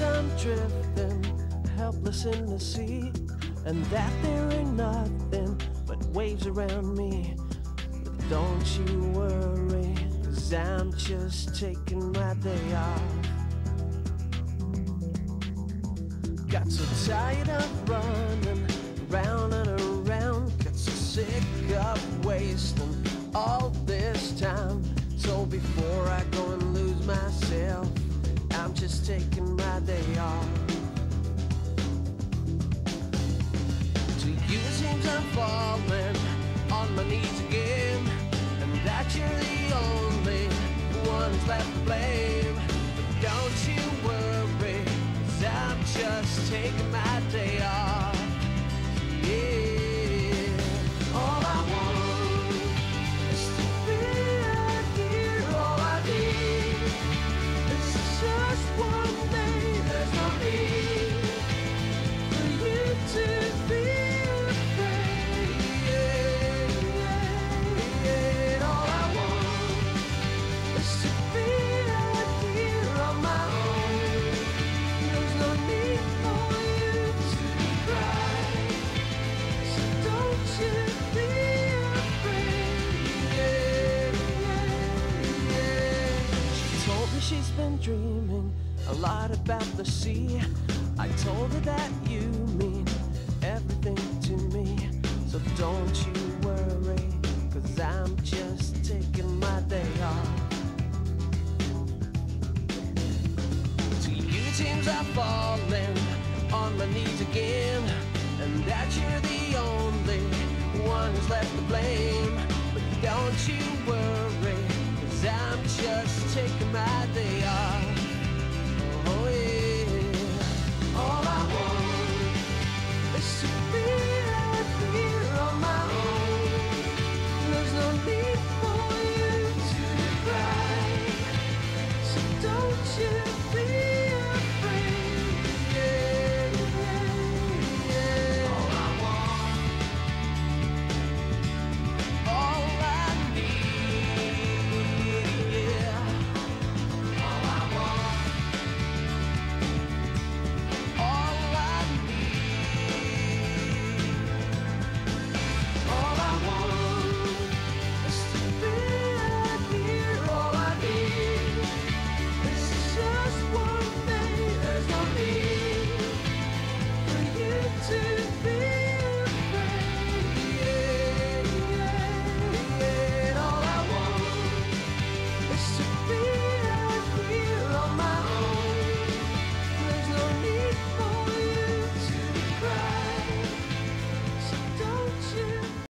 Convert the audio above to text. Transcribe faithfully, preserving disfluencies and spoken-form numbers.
I'm drifting, helpless in the sea, and that there ain't nothing but waves around me. But don't you worry, 'cause I'm just taking my day off. Got so tired of running round and around, got so sick of wasting all this time. So before I go and lose myself, I'm just taking my day off. To you it seems I'm falling on my knees again, and that you're the only one who's left to blame. But don't you worry, 'cause I'm just taking my day off. Yeah, all I want is to be out here. All I need is just one thing. There's no need for you to be afraid. Yeah, yeah, yeah. All I want is to be out here on my own. There's no need for you to cry, so don't you be afraid. Yeah, yeah, yeah. She told me she's been dreaming a lot about the sea. I told her that you mean everything to me. So don't you worry, 'cause I'm just taking my day off. To you it seems I'm falling on my knees again, and that you're the only one who's left to blame. But don't you worry,